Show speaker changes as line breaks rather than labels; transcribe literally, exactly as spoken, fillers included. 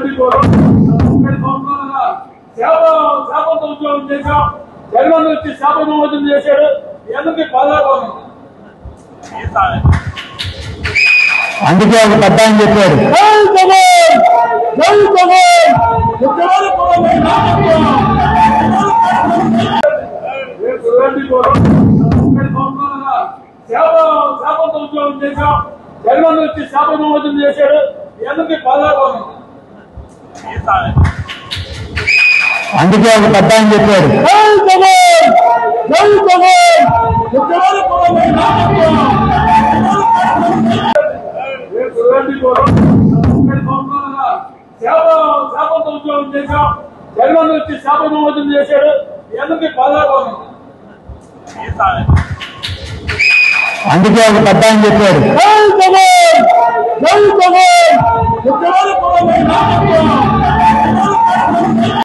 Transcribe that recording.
సేవ సేవతో ఉద్యోగం చేశాం. జగన్ వచ్చి సేవ నమోదం చేశాడు. ఎందుకు బాధాపోతుంది?
అందుకే ఒక పెద్ద అని చెప్పాడు,
సేవ సేవతో ఉద్యోగం చేశాం. జగన్ వచ్చి సేవ నమోదం చేశాడు. ఎందుకు బాధాపోతుంది?
అందుకే ఒక పెద్ద అని చెప్పాడు,
సేవ సేవతో ఉద్యోగం చేశాం. జగన్ వచ్చి సేవ నమోదం చేశాడు. ఎందుకు బాధాపోతుంది?
అందుకే ఒక పెద్ద అని చెప్పాడు.